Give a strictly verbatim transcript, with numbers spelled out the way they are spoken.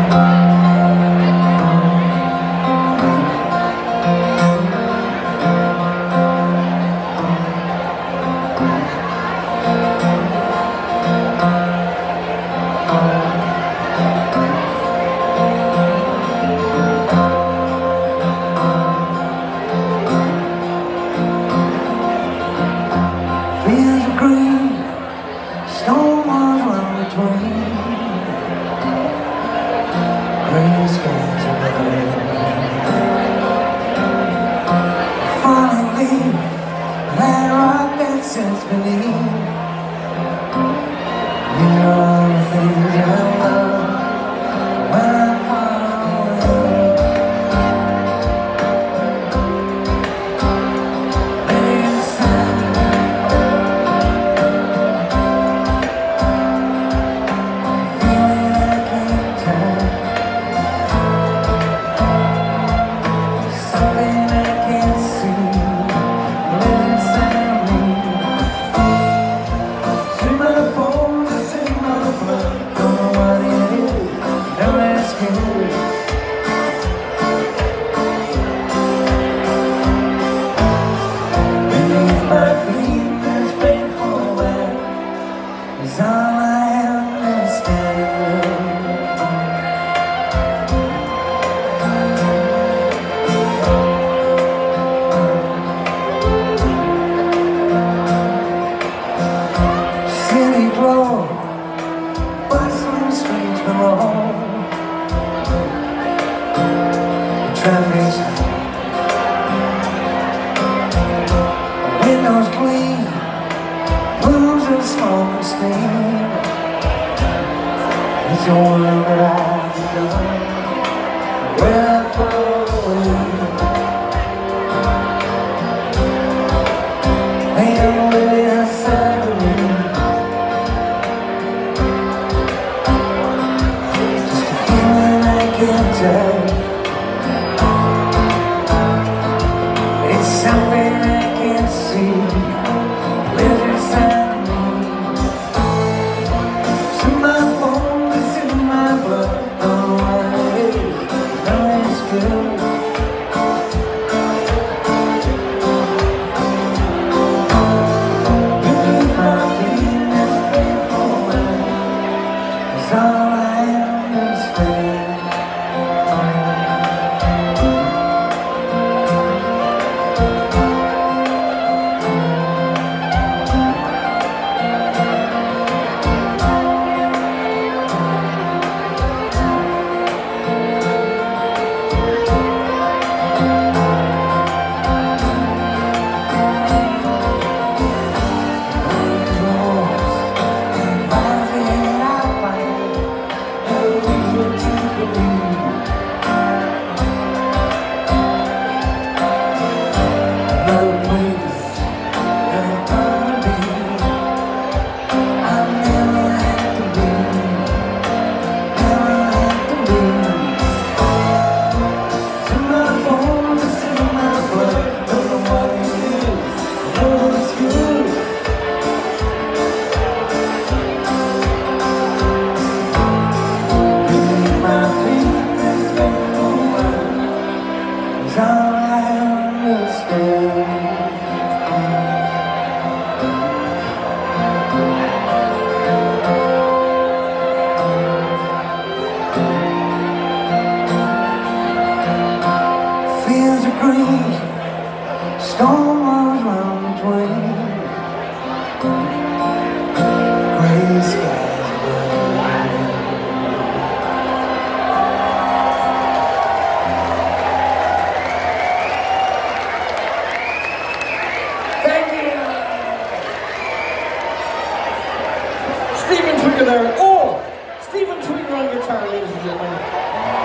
Fields of green, storm was run between, gray skies above. Falling leaf, that rock that sits beneath. These are all the things I love when I'm far away. There's sound, feeling I can't touch, something I can't see, lives inside me. It's in my bones, it's in my blood. Don't know what it is, don't ask me. Beneath my feet, this faithful land is all I understand. City glow, bustling streets below, the traffic's high, windows gleam, plumes of smoke and steam. It's a world that I've begun, where I flow away. Ain't nobody outside of me, just a feeling I can't tell. It's something I can't see, lives inside me. It's in my bones, it's in my blood. Don't know what it is, don't ask you. Beneath my feet, this faithful land is all I understand. It's all I understand. Fields of green, storm was run between, gray skies above. Stephen Twigger there. Oh, Stephen Twigger on guitar, ladies and gentlemen.